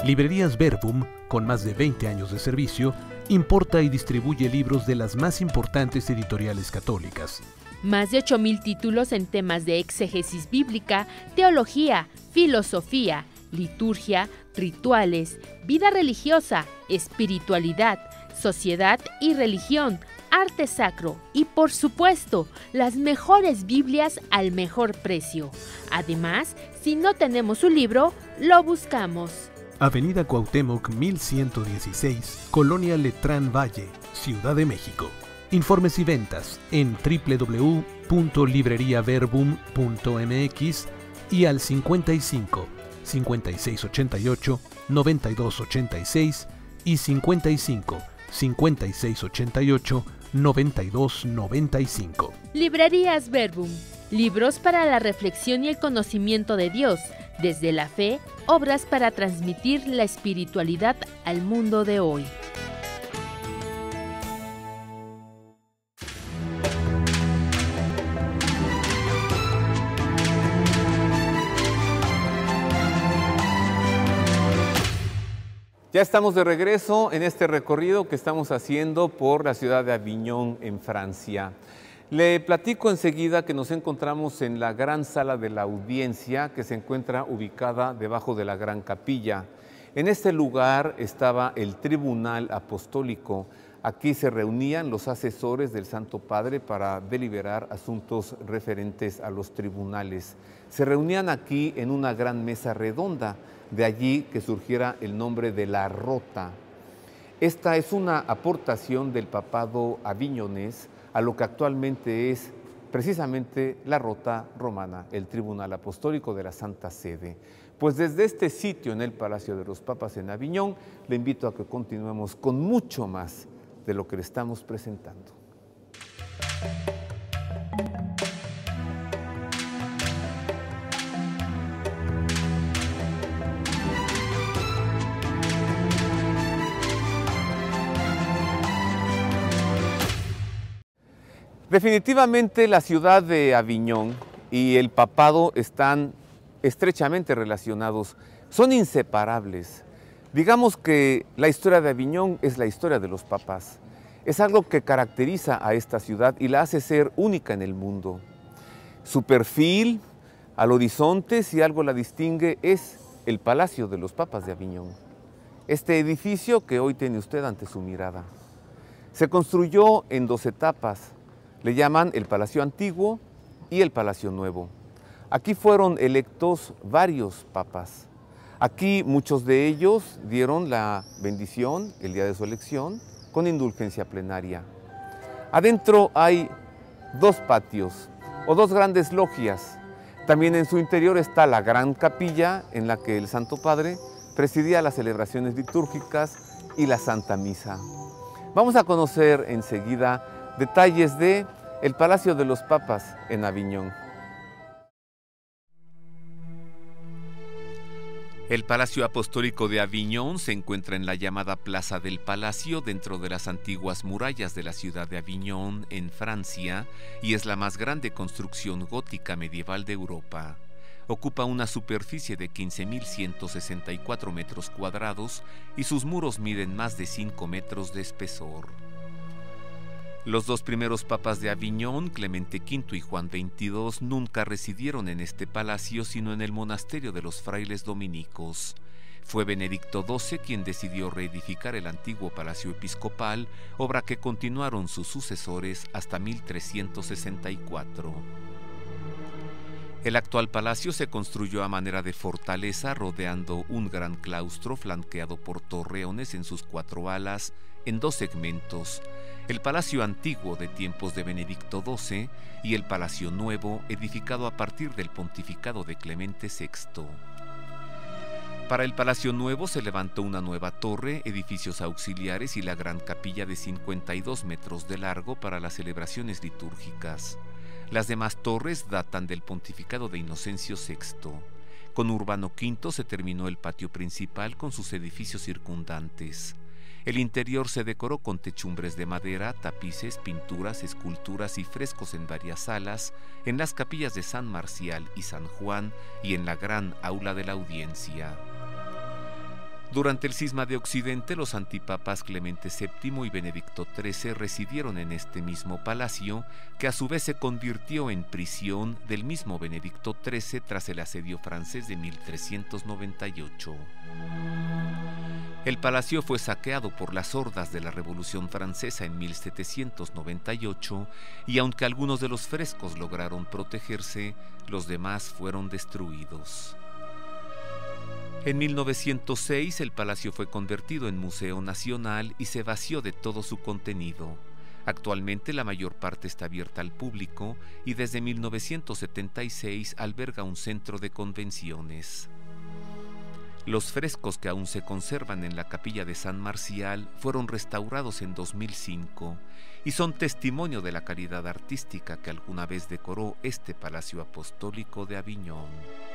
Librerías Verbum, con más de 20 años de servicio, importa y distribuye libros de las más importantes editoriales católicas. Más de 8,000 títulos en temas de exégesis bíblica, teología, filosofía, liturgia, rituales, vida religiosa, espiritualidad, sociedad y religión, arte sacro y, por supuesto, las mejores Biblias al mejor precio. Además, si no tenemos un libro, lo buscamos. Avenida Cuauhtémoc 1116, Colonia Letrán Valle, Ciudad de México. Informes y ventas en www.libreriaverbum.mx y al 55 5688 9286 y 55 5688 9295. Librerías Verbum. Libros para la reflexión y el conocimiento de Dios, desde la fe, obras para transmitir la espiritualidad al mundo de hoy. Ya estamos de regreso en este recorrido que estamos haciendo por la ciudad de Aviñón, en Francia. Le platico enseguida que nos encontramos en la gran sala de la audiencia, que se encuentra ubicada debajo de la Gran Capilla. En este lugar estaba el Tribunal Apostólico. Aquí se reunían los asesores del Santo Padre para deliberar asuntos referentes a los tribunales. Se reunían aquí en una gran mesa redonda, de allí que surgiera el nombre de la Rota. Esta es una aportación del papado aviñonés a lo que actualmente es precisamente la Rota romana, el Tribunal Apostólico de la Santa Sede. Pues desde este sitio en el Palacio de los Papas en Aviñón, le invito a que continuemos con mucho más de lo que le estamos presentando. Definitivamente la ciudad de Aviñón y el papado están estrechamente relacionados, son inseparables. Digamos que la historia de Aviñón es la historia de los papas. Es algo que caracteriza a esta ciudad y la hace ser única en el mundo. Su perfil al horizonte, si algo la distingue, es el Palacio de los Papas de Aviñón. Este edificio que hoy tiene usted ante su mirada. Se construyó en 2 etapas. Le llaman el Palacio Antiguo y el Palacio Nuevo. Aquí fueron electos varios papas. Aquí muchos de ellos dieron la bendición el día de su elección con indulgencia plenaria. Adentro hay 2 patios o 2 grandes logias. También en su interior está la gran capilla en la que el Santo Padre presidía las celebraciones litúrgicas y la Santa Misa. Vamos a conocer enseguida detalles de el Palacio de los Papas en Aviñón. El Palacio Apostólico de Aviñón se encuentra en la llamada Plaza del Palacio, dentro de las antiguas murallas de la ciudad de Aviñón, en Francia, y es la más grande construcción gótica medieval de Europa. Ocupa una superficie de 15.164 metros cuadrados y sus muros miden más de 5 metros de espesor. Los 2 primeros papas de Aviñón, Clemente V y Juan XXII, nunca residieron en este palacio, sino en el monasterio de los frailes dominicos. Fue Benedicto XII quien decidió reedificar el antiguo palacio episcopal, obra que continuaron sus sucesores hasta 1364. El actual palacio se construyó a manera de fortaleza, rodeando un gran claustro flanqueado por torreones en sus 4 alas, en 2 segmentos: el Palacio Antiguo de tiempos de Benedicto XII y el Palacio Nuevo, edificado a partir del pontificado de Clemente VI. Para el Palacio Nuevo se levantó una nueva torre, edificios auxiliares y la gran capilla de 52 metros de largo para las celebraciones litúrgicas. Las demás torres datan del pontificado de Inocencio VI. Con Urbano V se terminó el patio principal con sus edificios circundantes. El interior se decoró con techumbres de madera, tapices, pinturas, esculturas y frescos en varias salas, en las capillas de San Marcial y San Juan y en la gran aula de la audiencia. Durante el cisma de Occidente, los antipapas Clemente VII y Benedicto XIII residieron en este mismo palacio, que a su vez se convirtió en prisión del mismo Benedicto XIII tras el asedio francés de 1398. El palacio fue saqueado por las hordas de la Revolución Francesa en 1798 y aunque algunos de los frescos lograron protegerse, los demás fueron destruidos. En 1906 el palacio fue convertido en Museo Nacional y se vació de todo su contenido. Actualmente la mayor parte está abierta al público y desde 1976 alberga un centro de convenciones. Los frescos que aún se conservan en la capilla de San Marcial fueron restaurados en 2005 y son testimonio de la calidad artística que alguna vez decoró este Palacio Apostólico de Aviñón.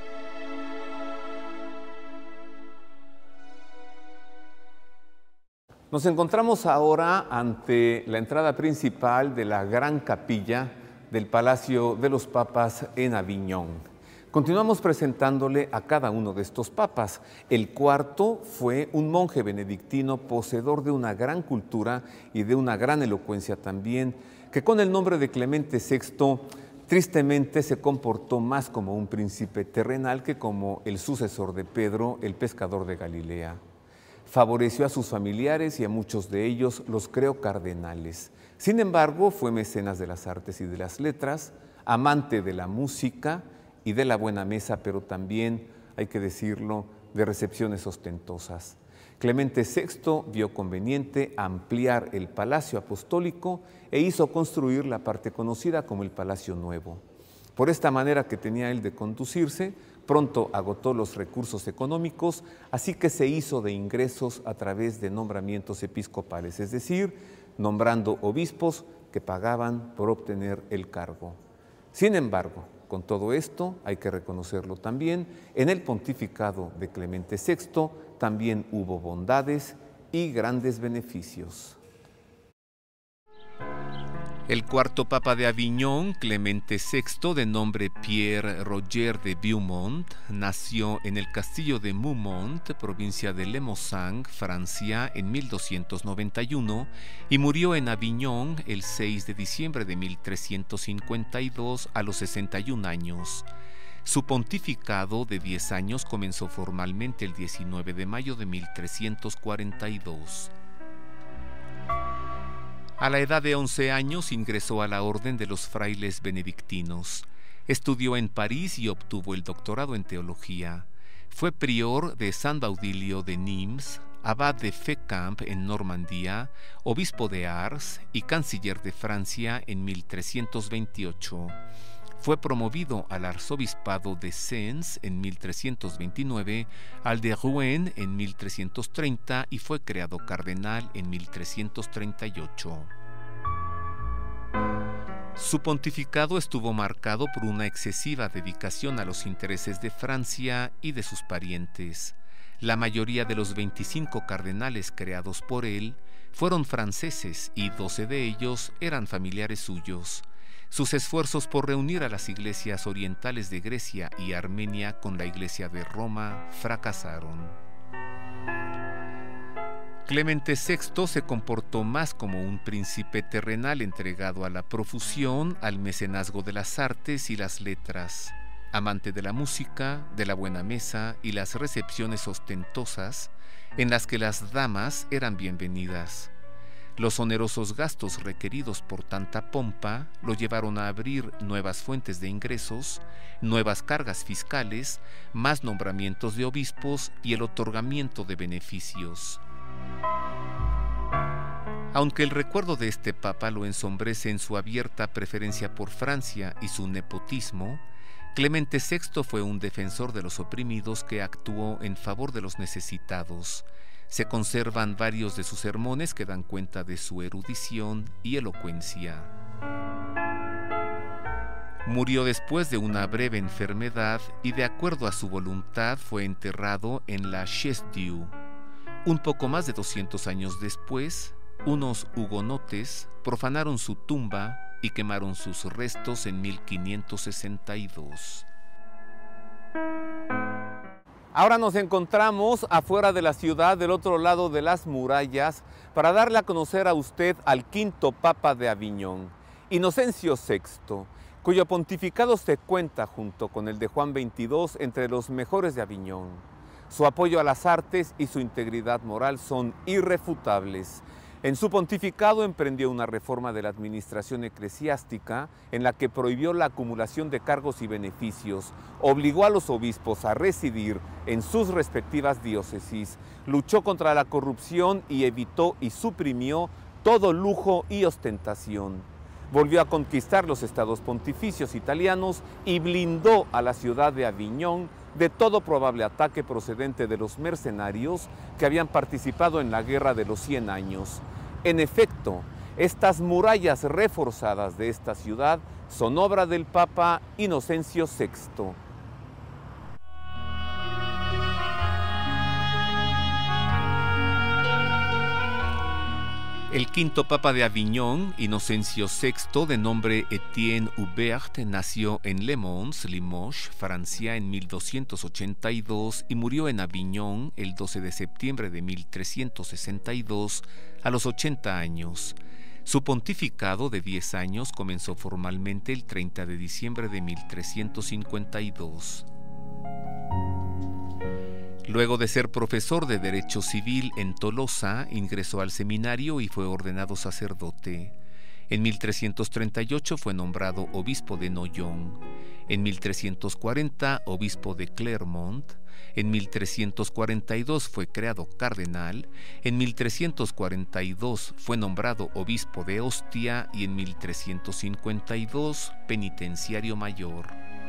Nos encontramos ahora ante la entrada principal de la gran capilla del Palacio de los Papas en Aviñón. Continuamos presentándole a cada uno de estos papas. El cuarto fue un monje benedictino poseedor de una gran cultura y de una gran elocuencia también, que con el nombre de Clemente VI tristemente se comportó más como un príncipe terrenal que como el sucesor de Pedro, el pescador de Galilea. Favoreció a sus familiares y a muchos de ellos los creó cardenales. Sin embargo, fue mecenas de las artes y de las letras, amante de la música y de la buena mesa, pero también, hay que decirlo, de recepciones ostentosas. Clemente VI vio conveniente ampliar el Palacio Apostólico e hizo construir la parte conocida como el Palacio Nuevo. Por esta manera que tenía él de conducirse, pronto agotó los recursos económicos, así que se hizo de ingresos a través de nombramientos episcopales, es decir, nombrando obispos que pagaban por obtener el cargo. Sin embargo, con todo esto, hay que reconocerlo también, en el pontificado de Clemente VI también hubo bondades y grandes beneficios. El cuarto papa de Aviñón, Clemente VI, de nombre Pierre Roger de Beaumont, nació en el castillo de Moumont, provincia de Lemosang, Francia, en 1291 y murió en Aviñón el 6 de diciembre de 1352 a los 61 años. Su pontificado de 10 años comenzó formalmente el 19 de mayo de 1342. A la edad de 11 años ingresó a la orden de los frailes benedictinos. Estudió en París y obtuvo el doctorado en teología. Fue prior de San Baudilio de Nimes, abad de Fécamp en Normandía, obispo de Ars y canciller de Francia en 1328. Fue promovido al arzobispado de Sens en 1329, al de Rouen en 1330 y fue creado cardenal en 1338. Su pontificado estuvo marcado por una excesiva dedicación a los intereses de Francia y de sus parientes. La mayoría de los 25 cardenales creados por él fueron franceses y 12 de ellos eran familiares suyos. Sus esfuerzos por reunir a las iglesias orientales de Grecia y Armenia con la Iglesia de Roma fracasaron. Clemente VI se comportó más como un príncipe terrenal entregado a la profusión, al mecenazgo de las artes y las letras, amante de la música, de la buena mesa y las recepciones ostentosas en las que las damas eran bienvenidas. Los onerosos gastos requeridos por tanta pompa lo llevaron a abrir nuevas fuentes de ingresos, nuevas cargas fiscales, más nombramientos de obispos y el otorgamiento de beneficios. Aunque el recuerdo de este papa lo ensombrece en su abierta preferencia por Francia y su nepotismo, Clemente VI fue un defensor de los oprimidos que actuó en favor de los necesitados. Se conservan varios de sus sermones que dan cuenta de su erudición y elocuencia. Murió después de una breve enfermedad y de acuerdo a su voluntad fue enterrado en la Chaise-Dieu. Un poco más de 200 años después, unos hugonotes profanaron su tumba y quemaron sus restos en 1562. Ahora nos encontramos afuera de la ciudad, del otro lado de las murallas, para darle a conocer a usted al quinto Papa de Aviñón, Inocencio VI, cuyo pontificado se cuenta junto con el de Juan XXII entre los mejores de Aviñón. Su apoyo a las artes y su integridad moral son irrefutables. En su pontificado emprendió una reforma de la administración eclesiástica en la que prohibió la acumulación de cargos y beneficios, obligó a los obispos a residir en sus respectivas diócesis, luchó contra la corrupción y evitó y suprimió todo lujo y ostentación. Volvió a conquistar los estados pontificios italianos y blindó a la ciudad de Aviñón de todo probable ataque procedente de los mercenarios que habían participado en la Guerra de los 100 años. En efecto, estas murallas reforzadas de esta ciudad son obra del Papa Inocencio VI. El quinto Papa de Aviñón, Inocencio VI, de nombre Etienne Hubert, nació en Le Mans, Limoges, Francia, en 1282 y murió en Aviñón el 12 de septiembre de 1362 a los 80 años. Su pontificado de 10 años comenzó formalmente el 30 de diciembre de 1352. Luego de ser profesor de Derecho Civil en Tolosa, ingresó al seminario y fue ordenado sacerdote. En 1338 fue nombrado obispo de Noyon. En 1340, obispo de Clermont. En 1342 fue creado cardenal. En 1342 fue nombrado obispo de Ostia y en 1352 penitenciario mayor.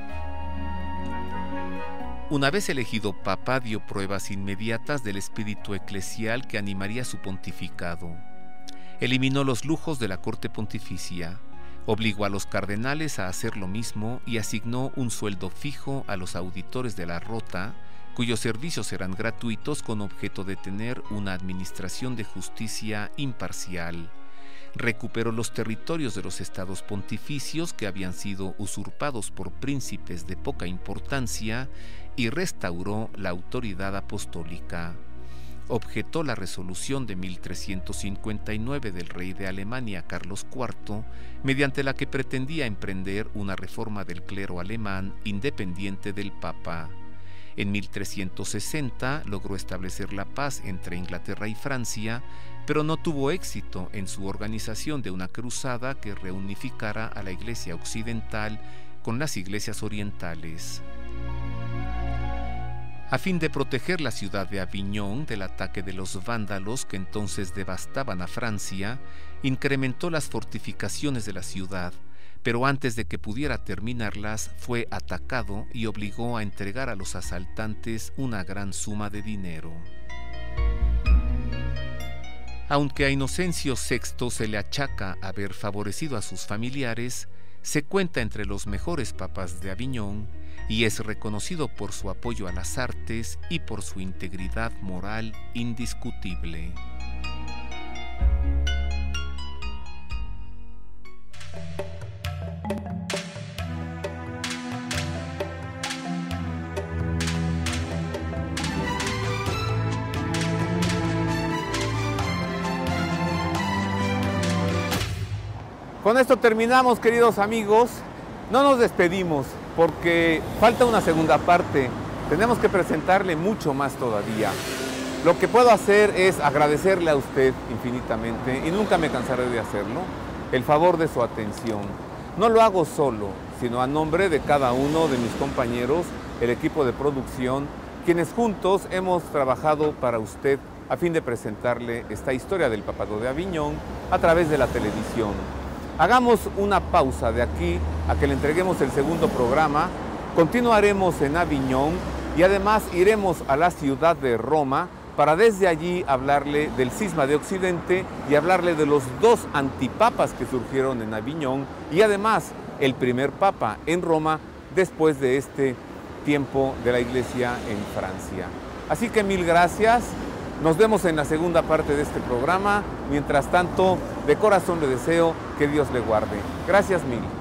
Una vez elegido papa, dio pruebas inmediatas del espíritu eclesial que animaría su pontificado. Eliminó los lujos de la corte pontificia, obligó a los cardenales a hacer lo mismo y asignó un sueldo fijo a los auditores de la Rota, cuyos servicios eran gratuitos con objeto de tener una administración de justicia imparcial. Recuperó los territorios de los estados pontificios que habían sido usurpados por príncipes de poca importancia y restauró la autoridad apostólica. Objetó la resolución de 1359 del rey de Alemania, Carlos IV, mediante la que pretendía emprender una reforma del clero alemán independiente del Papa. En 1360 logró establecer la paz entre Inglaterra y Francia, pero no tuvo éxito en su organización de una cruzada que reunificara a la Iglesia occidental con las iglesias orientales. A fin de proteger la ciudad de Aviñón del ataque de los vándalos que entonces devastaban a Francia, incrementó las fortificaciones de la ciudad, pero antes de que pudiera terminarlas fue atacado y obligó a entregar a los asaltantes una gran suma de dinero. Aunque a Inocencio VI se le achaca haber favorecido a sus familiares, se cuenta entre los mejores papas de Aviñón y es reconocido por su apoyo a las artes y por su integridad moral indiscutible. Con esto terminamos, queridos amigos. No nos despedimos porque falta una segunda parte. Tenemos que presentarle mucho más todavía. Lo que puedo hacer es agradecerle a usted infinitamente, y nunca me cansaré de hacerlo, el favor de su atención. No lo hago solo, sino a nombre de cada uno de mis compañeros, el equipo de producción, quienes juntos hemos trabajado para usted a fin de presentarle esta historia del Papado de Aviñón a través de la televisión. Hagamos una pausa de aquí a que le entreguemos el segundo programa. Continuaremos en Aviñón y además iremos a la ciudad de Roma para desde allí hablarle del cisma de Occidente y hablarle de los dos antipapas que surgieron en Aviñón y además el primer papa en Roma después de este tiempo de la Iglesia en Francia. Así que mil gracias. Nos vemos en la segunda parte de este programa. Mientras tanto, de corazón le deseo que Dios le guarde. Gracias mil.